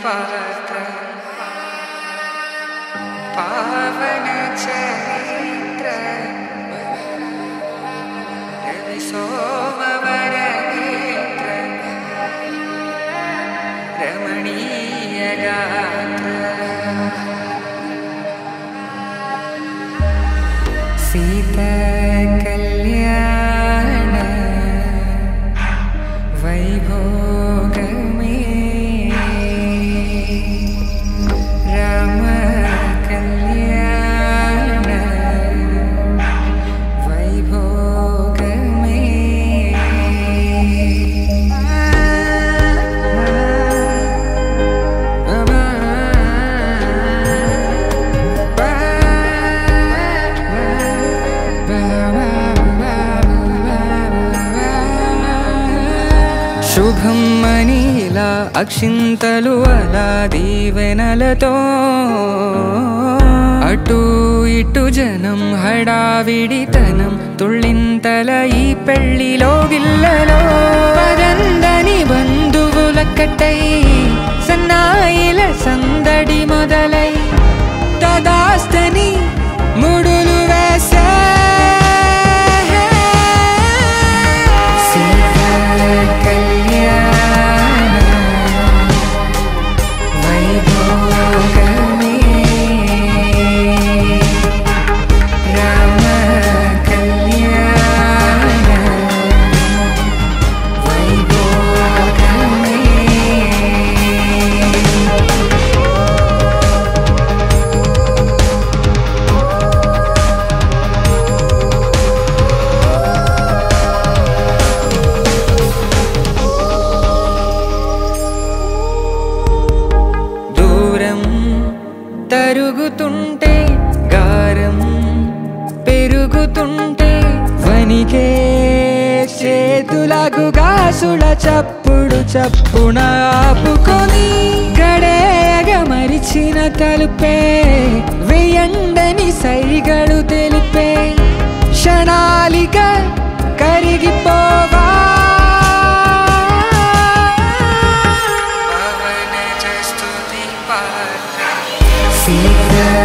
पात्र पावन चरित्र रवि सोमवर नेत्र रमणीय गात्र सीता कल्याण वैभोग में राम कल्याण वैभोग में శుభం మనీలా అక్షింతలు అలా దీవెనలతో అటు ఇటు జనం హడావిడితనం తుళ్ళింతల ఈ పెళ్లిలో గిల్లలో పదందని బంధువులక్కటై సన్నాయిల సందడి మొదలై తదాస్తని ముడులు వేసే తరుగుతుంటే గారం పెరుగుతుంటే వనికే చేతులకు గాసుల చప్పుడు చప్పున ఆపుకొని గడేగ మరిచిన తలుపే వేయండని సైగడు తెలిపే క్షణాలిక కరిగిపోవా See